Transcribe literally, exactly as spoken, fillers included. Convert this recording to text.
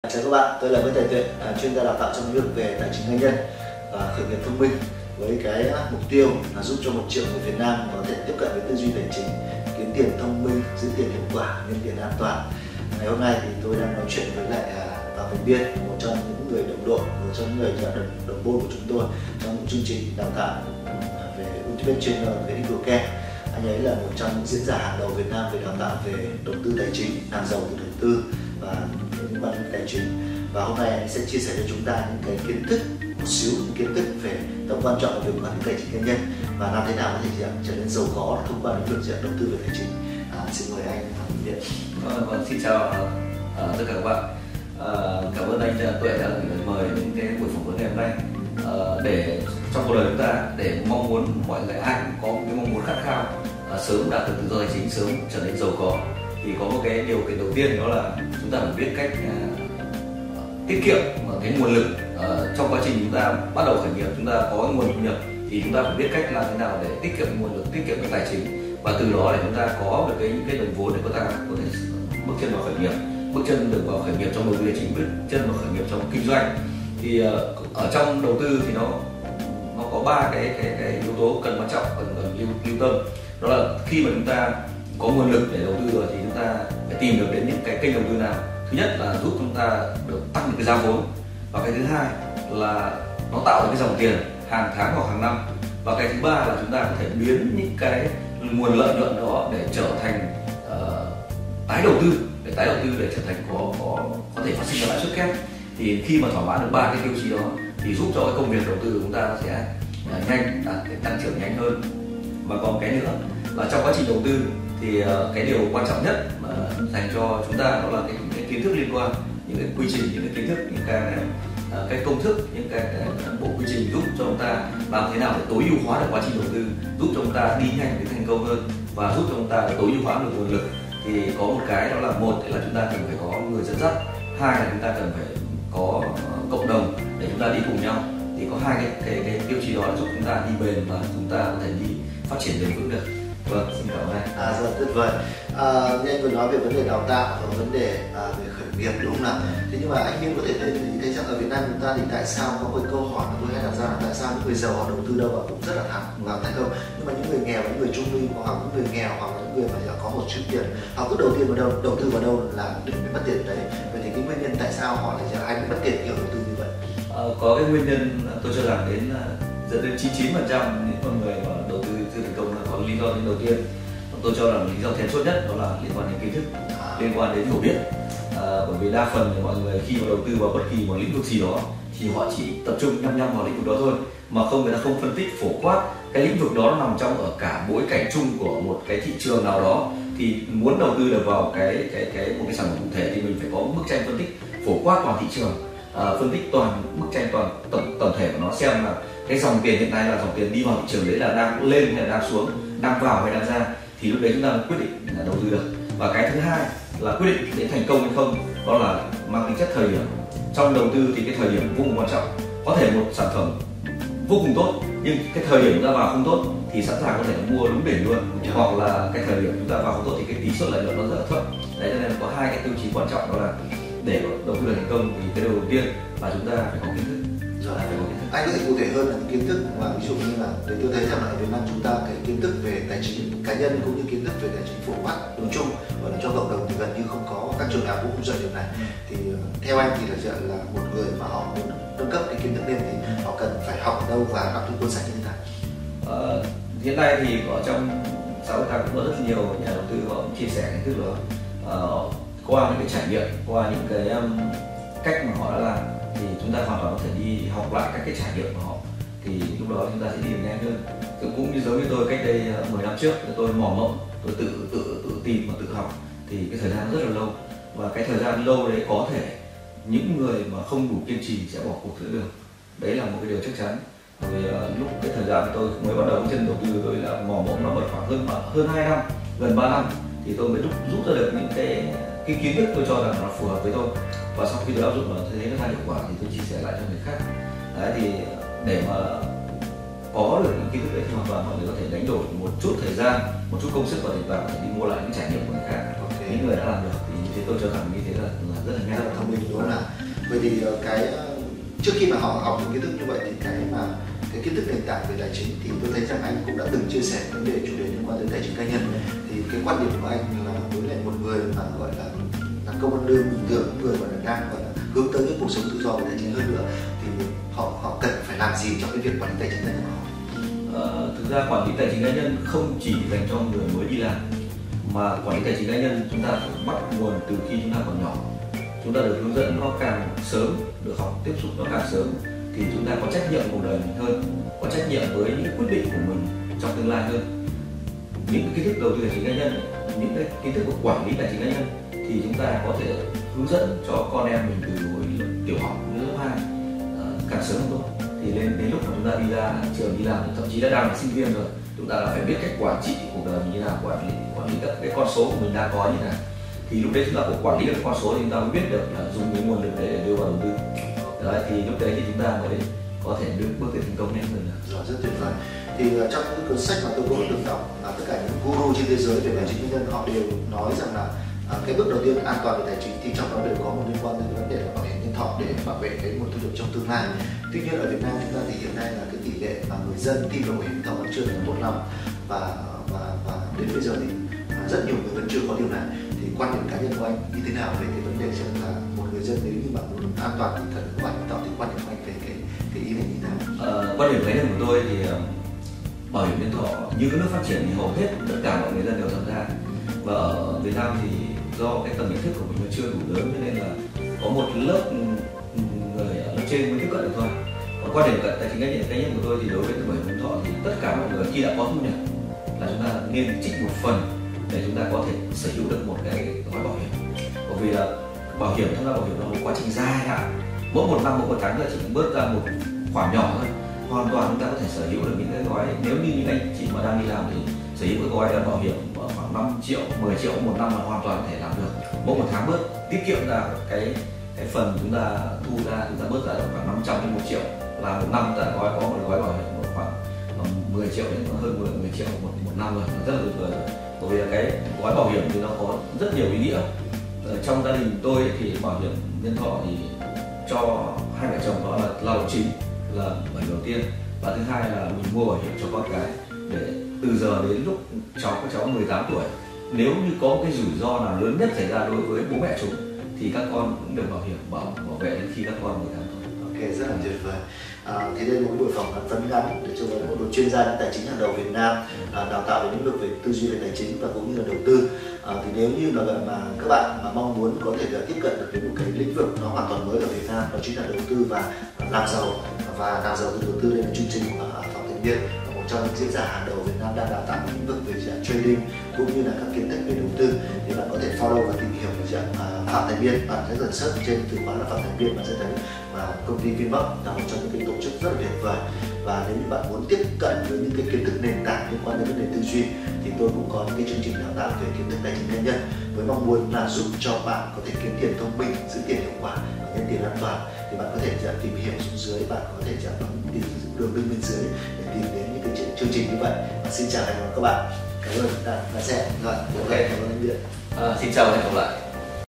Chào các bạn, tôi là Nguyễn Tài Tuệ, chuyên gia đào tạo trong lĩnh vực về tài chính cá nhân và khởi nghiệp thông minh, với cái mục tiêu là giúp cho một triệu người Việt Nam có thể tiếp cận với tư duy tài chính, kiếm tiền thông minh, giữ tiền hiệu quả, nhân tiền an toàn. Ngày hôm nay thì tôi đang nói chuyện với lại Phạm Thành Biên, một trong những người đồng đội, một trong những người đồng, đồng môn của chúng tôi trong những chương trình đào tạo về Ultimate Trainer về Equicare. Anh ấy là một trong những diễn giả hàng đầu Việt Nam về đào tạo về đầu tư tài chính, làm giàu từ đầu tư và liên quan đến tài chính. Và hôm nay anh sẽ chia sẻ cho chúng ta những cái kiến thức, một xíu những kiến thức về tầm quan trọng của việc quản lý tài chính cá nhân và làm thế nào có thể trở nên giàu có thông qua lĩnh vực đầu tư về tài chính. À, xin mời anh Phạm Thành Biên. Vâng, xin chào uh, tất cả các bạn. Uh, cảm ơn anh Tuệ đã mời những cái buổi phỏng vấn ngày hôm nay. Uh, để trong cuộc đời chúng ta, để mong muốn mọi người ai cũng có một cái mong muốn khát khao uh, sớm đạt được tự do tài chính, sớm trở nên giàu có, thì có một cái điều kiện đầu tiên, đó là chúng ta phải biết cách uh, tiết kiệm cái nguồn lực. Uh, trong quá trình chúng ta bắt đầu khởi nghiệp, chúng ta có nguồn thu nhập thì chúng ta phải biết cách làm thế nào để tiết kiệm nguồn lực, tiết kiệm cái tài chính, và từ đó để chúng ta có được cái những cái đồng vốn để chúng ta có thể bước chân vào khởi nghiệp, bước chân được vào khởi nghiệp trong đầu tư tài chính, bước chân vào khởi nghiệp trong kinh doanh. Thì uh, ở trong đầu tư thì nó nó có ba cái cái cái yếu tố cần quan trọng, cần cần lưu, lưu tâm. Đó là khi mà chúng ta có nguồn lực để đầu tư rồi thì chúng ta phải tìm được đến những cái kênh đầu tư nào. Thứ nhất là giúp chúng ta được tăng được cái giá vốn, và cái thứ hai là nó tạo được cái dòng tiền hàng tháng hoặc hàng năm, và cái thứ ba là chúng ta có thể biến những cái nguồn lợi nhuận đó để trở thành uh, tái đầu tư, để tái đầu tư để trở thành có có có thể phát sinh ra lãi suất kép. Thì khi mà thỏa mãn được ba cái tiêu chí đó thì giúp cho cái công việc đầu tư của chúng ta sẽ uh, nhanh, đạt cái tăng trưởng nhanh hơn. Và còn cái nữa là trong quá trình đầu tư thì uh, cái điều quan trọng nhất mà dành cho chúng ta đó là cái, cái kiến thức liên quan, những cái quy trình, những cái kiến thức, những cái uh, cái công thức, những cái, cái bộ quy trình giúp cho chúng ta làm thế nào để tối ưu hóa được quá trình đầu tư, giúp cho chúng ta đi nhanh đến thành công hơn, và giúp cho chúng ta tối ưu hóa được nguồn lực. Thì có một cái đó là một là chúng ta cần phải có người dẫn dắt, hai là chúng ta cần phải có uh, cộng đồng để chúng ta đi cùng nhau. Thì có hai cái cái, cái tiêu chí đó là giúp chúng ta đi bền và chúng ta có thể đi phát triển bền vững được. Vâng, xin cảm ơn anh. À, rất là tuyệt vời. À, như anh vừa nói về vấn đề đào tạo và vấn đề à, về khởi nghiệp, đúng không nào? Thế nhưng mà anh Biên có thể thấy, thấy rằng ở Việt Nam chúng ta thì tại sao có một câu hỏi mà tôi hay đặt ra là tại sao những người giàu họ đầu tư đâu và cũng rất là thắng và thành công, nhưng mà những người nghèo, những người trung lưu hoặc những người nghèo hoặc là những người mà có một chút tiền, họ cứ đầu tiên vào đâu, đầu tư vào đâu là định bị mất tiền đấy. Vậy thì cái nguyên nhân tại sao họ lại trở thành mất tiền kiểu đầu tư như vậy? À, có cái nguyên nhân tôi cho rằng đến dẫn đến chín mươi chín phần trăm những con người mà đầu tư chưa thành công là có lý do đến đầu tiên. Tôi cho rằng lý do then chốt nhất đó là liên quan đến kiến thức, liên quan đến hiểu biết. À, bởi vì đa phần thì mọi người khi mà đầu tư vào bất kỳ một lĩnh vực gì đó thì họ chỉ tập trung nhăm nhăm vào lĩnh vực đó thôi, mà không, người ta không phân tích phổ quát cái lĩnh vực đó nó nằm trong ở cả bối cảnh chung của một cái thị trường nào đó. Thì muốn đầu tư được vào cái cái cái một cái sản phẩm cụ thể thì mình phải có bức tranh phân tích phổ quát toàn thị trường, à, phân tích toàn bức tranh toàn tổng tổng thể của nó, xem là cái dòng tiền hiện nay là dòng tiền đi vào thị trường đấy là đang lên hay là đang xuống, đang vào hay đang ra, thì lúc đấy chúng ta quyết định là đầu tư được. Và cái thứ hai là quyết định để thành công hay không, đó là mang tính chất thời điểm. Trong đầu tư thì cái thời điểm vô cùng quan trọng. Có thể một sản phẩm vô cùng tốt nhưng cái thời điểm chúng ta vào không tốt thì sẵn sàng có thể mua đúng đỉnh luôn, hoặc là cái thời điểm chúng ta vào không tốt thì cái tỷ suất lợi nhuận nó rất là thấp. Đấy, cho nên có hai cái tiêu chí quan trọng, đó là để đầu tư được thành công thì cái đầu tiên là chúng ta phải có kiến thức. Rồi, anh có thể cụ thể hơn là những kiến thức mà ví dụ như là để tôi thấy rằng là ở Việt Nam chúng ta cái kiến thức về tài chính cá nhân cũng như kiến thức về tài chính phổ quát nói chung và cho cộng đồng thì gần như không có, các trường nào cũng không dạy điều này. Thì theo anh thì là là một người mà họ muốn nâng cấp cái kiến thức lên thì họ cần phải học ở đâu và đọc những cuốn sách như thế nào? Ờ, hiện nay thì ở trong xã hội ta cũng có rất nhiều nhà đầu tư họ cũng chia sẻ kiến thức đó, ờ, qua những cái trải nghiệm, qua những cái um, cách mà họ đã làm, thì chúng ta hoàn toàn có thể đi học lại các cái trải nghiệm của họ, thì lúc đó chúng ta sẽ đi được nhanh hơn. Cũng như giống như tôi cách đây mười năm trước, tôi mò mẫm, tôi tự tự tự tìm và tự học, thì cái thời gian rất là lâu, và cái thời gian lâu đấy có thể những người mà không đủ kiên trì sẽ bỏ cuộc giữa đường. Đấy là một cái điều chắc chắn. Vì uh, lúc cái thời gian tôi mới bắt đầu chân đầu tư, tôi là mò mẫm nó khoảng hơn hơn hai năm, gần ba năm thì tôi mới rút rút ra được những cái cái kiến thức tôi cho rằng nó phù hợp với tôi, và sau khi tôi áp dụng nó thấy nó ra hiệu quả thì tôi chia sẻ lại cho người khác. Đấy, thì để mà có được những kiến thức đấy thì hoàn toàn mọi người có thể đánh đổi một chút thời gian, một chút công sức và để vào có thể đi mua lại những trải nghiệm của người khác, okay. Những người đã làm được thì như thế tôi cho rằng như thế là, là rất là nhanh, rất là thông minh, đúng không nào? Bởi vì cái trước khi mà họ học những kiến thức như vậy thì cái mà cái kiến thức nền tảng về tài chính thì tôi thấy rằng anh cũng đã từng chia sẻ vấn đề chủ đề liên quan đến tài chính cá nhân. Thì cái quan điểm của anh là đối với một người mà gọi là là công ăn lương bình thường, người mà đang gọi là hướng tới cái cuộc sống tự do về tài chính hơn nữa, thì họ họ cần phải làm gì trong cái việc quản lý tài chính cá nhân của họ? Ờ, thực ra quản lý tài chính cá nhân không chỉ dành cho người mới đi làm, mà quản lý tài chính cá nhân chúng ta phải bắt nguồn từ khi chúng ta còn nhỏ. Chúng ta được hướng dẫn nó càng sớm, được học tiếp xúc nó càng sớm, thì chúng ta có trách nhiệm cuộc đời mình hơn, có trách nhiệm với những quyết định của mình trong tương lai hơn. Những cái kiến thức đầu tư tài chính cá nhân, những cái kiến thức của quản lý tài chính cá nhân thì chúng ta có thể hướng dẫn cho con em mình từ hồi tiểu học đến lớp hai, uh, càng sớm càng tốt. Thì đến đến lúc mà chúng ta đi ra trường đi làm, thậm chí đã đang là sinh viên rồi, chúng ta đã phải biết cách quản trị cuộc đời mình như nào, quản lý quản lý các cái con số của mình đang có như nào. Thì lúc đấy chúng ta phải quản lý được con số thì chúng ta mới biết được là dùng cái nguồn lực để đưa vào đầu tư. Đấy, thì lúc đấy thì chúng ta mới có thể bước bước tới thành công nhanh hơn. Rồi, rất tuyệt vời. Thì uh, trong những cuốn sách mà tôi cũng được đọc là tất cả những guru trên thế giới về tài chính cá nhân họ đều nói rằng là uh, cái bước đầu tiên an toàn về tài chính thì trong đó đều có một liên quan đến vấn đề là bảo hiểm nhân thọ để bảo vệ cái nguồn thu nhập trong tương lai. Tuy nhiên ở Việt Nam chúng ta thì hiện nay là cái tỷ lệ mà người dân tin vào bảo hiểm nhân thọ vẫn chưa được tốt lắm, và và và đến bây giờ thì uh, rất nhiều người vẫn chưa có điều này. Thì quan điểm cá nhân của anh như thế nào về cái vấn đề rằng là một người dân nếu như mà muốn an toàn thì cần có bảo hiểm nhân thọ, thì quan điểm của anh về cái cái ý này như thế nào? Uh, quan điểm cá nhân của tôi thì uh, bảo hiểm nhân thọ như các nước phát triển thì hầu hết tất cả mọi người dân đều tham gia, và ở Việt Nam thì do cái tầm nhận thức của mình nó chưa đủ lớn, cho nên là có một lớp người ở lớp trên mới tiếp cận được thôi. Còn quan điểm tài chính cá nhân cá nhân của tôi thì đối với bảo hiểm nhân thọ thì tất cả mọi người khi đã có thu nhập là chúng ta nên trích một phần để chúng ta có thể sở hữu được một cái gói bảo hiểm. Bởi vì là bảo hiểm tham gia bảo hiểm là một quá trình dài hạn, mỗi một năm mỗi một tháng là chỉ bớt ra một khoản nhỏ thôi, hoàn toàn chúng ta có thể sở hữu được những cái gói. Nếu như những anh chị mà đang đi làm thì sở hữu cái gói bảo hiểm khoảng năm triệu, mười triệu một năm là hoàn toàn có thể làm được. Mỗi một tháng bớt tiết kiệm ra cái cái phần chúng ta thu ra, chúng ta bớt ra được khoảng năm trăm đến một triệu, là một năm ta gói có một gói bảo hiểm khoảng mười triệu đến hơn mười triệu một một năm rồi, rất là tuyệt vời rồi. Bởi vì là cái gói bảo hiểm thì nó có rất nhiều ý nghĩa. Ở trong gia đình tôi thì bảo hiểm nhân thọ thì cho hai vợ chồng đó là lao động chính, là bảo hiểm đầu tiên, và thứ hai là mình mua bảo hiểm cho con cái để từ giờ đến lúc cháu các cháu mười tám tuổi, nếu như có cái rủi ro nào lớn nhất xảy ra đối với bố mẹ chúng thì các con cũng được bảo hiểm bảo bảo vệ đến khi các con mười tám tuổi. Ok, rất là tuyệt vời. À, thì đây là một buổi phỏng vấn ngắn để cho một đội chuyên gia tài chính hàng đầu Việt Nam à, đào tạo về lĩnh vực về tư duy về tài chính và cũng như là đầu tư. À, thì nếu như mà, mà các bạn mà mong muốn có thể là tiếp cận được đến một cái lĩnh vực nó hoàn toàn mới ở Việt Nam, đó chính là đầu tư và làm giàu và làm giàu từ đầu tư. Đây là chương trình mà Phạm Thành Biên, một trong những diễn giả hàng đầu Việt Nam, đang đào tạo lĩnh vực về trading cũng như là các kiến thức về đầu tư. Thì bạn có thể follow và tìm hiểu về dạng uh, Phạm Thành Biên, bạn sẽ dần search trên từ khóa là Phạm Thành Biên, bạn sẽ thấy và công ty Vinbox là một trong những cái tổ chức rất là tuyệt vời. Và nếu như bạn muốn tiếp cận với những cái kiến thức nền tảng liên quan đến vấn đề tư duy thì tôi cũng có những cái chương trình đào tạo về kiến thức tài chính cá nhân với mong muốn là giúp cho bạn có thể kiếm tiền thông minh, giữ tiền hiệu quả và nhân tiền an toàn. Thì bạn có thể tìm hiểu xuống dưới, bạn có thể chọn tìm đường link bên dưới để tìm đến những cái chương trình như vậy. Và xin chào và hẹn gặp lại các bạn. Cảm ơn đã đã xem. Rồi, ok, cảm ơn anh Biên. À, xin chào và hẹn gặp lại.